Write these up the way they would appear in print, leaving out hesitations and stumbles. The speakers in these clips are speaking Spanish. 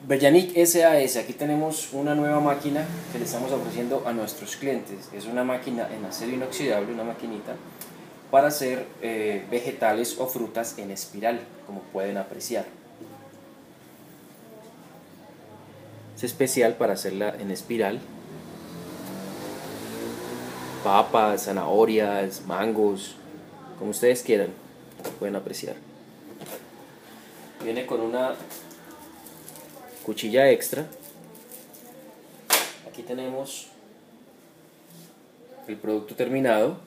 Bellanic SAS, aquí tenemos una nueva máquina que le estamos ofreciendo a nuestros clientes. Es una máquina en acero inoxidable, una maquinita para hacer vegetales o frutas en espiral, como pueden apreciar. Es especial para hacerla en espiral. Papas, zanahorias, mangos, como ustedes quieran, pueden apreciar. Viene con una cuchilla extra. Aquí tenemos el producto terminado,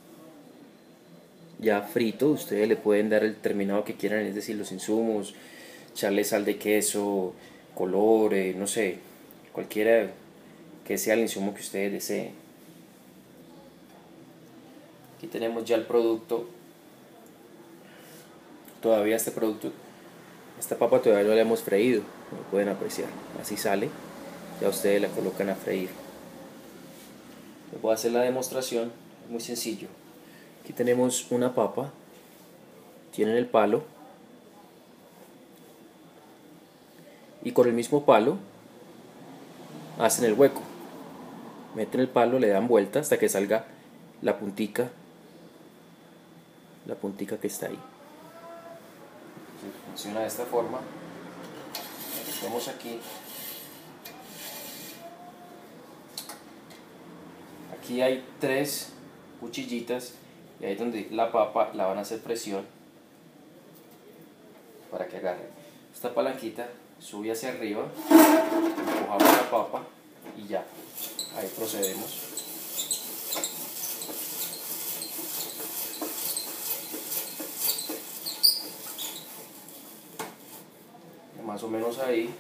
ya frito. Ustedes le pueden dar el terminado que quieran, es decir, los insumos, echarle sal de queso, color, no sé, cualquiera que sea el insumo que ustedes deseen. Aquí tenemos ya el producto. Todavía este producto, esta papa todavía no la hemos freído, como pueden apreciar. Así sale, ya ustedes la colocan a freír. Les voy a hacer la demostración, es muy sencillo. Aquí tenemos una papa, tienen el palo, y con el mismo palo hacen el hueco. Meten el palo, le dan vuelta hasta que salga la puntica que está ahí. Funciona de esta forma. Lo metemos aquí. Aquí hay 3 cuchillitas y ahí es donde la papa la van a hacer presión para que agarre. Esta palanquita sube hacia arriba, empujamos la papa y ya, ahí procedemos. Más o menos ahí.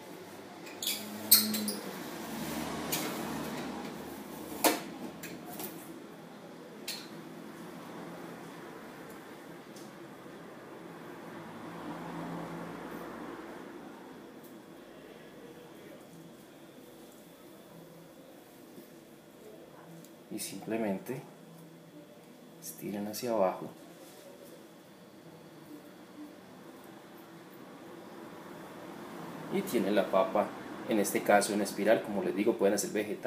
Y simplemente estiran hacia abajo. Y tienen la papa, en este caso en espiral. Como les digo, pueden hacer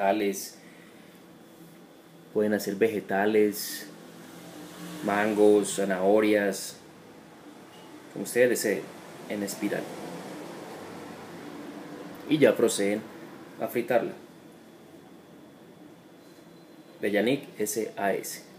vegetales, mangos, zanahorias, como ustedes deseen, en espiral. Y ya proceden a fritarla. Bellanic SAS.